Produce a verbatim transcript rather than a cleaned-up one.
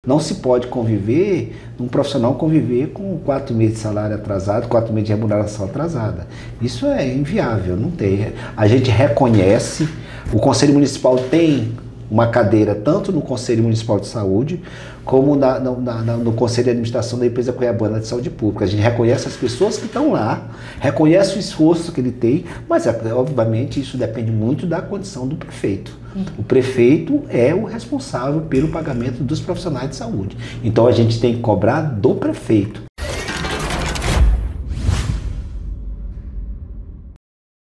Não se pode conviver, um profissional conviver com quatro meses de salário atrasado, quatro meses de remuneração atrasada. Isso é inviável, não tem. A gente reconhece, o Conselho Municipal tem uma cadeira tanto no Conselho Municipal de Saúde, como na, na, na, no Conselho de Administração da Empresa Cuiabana de Saúde Pública. A gente reconhece as pessoas que estão lá, reconhece o esforço que ele tem, mas obviamente isso depende muito da condição do prefeito. O prefeito é o responsável pelo pagamento dos profissionais de saúde. Então a gente tem que cobrar do prefeito.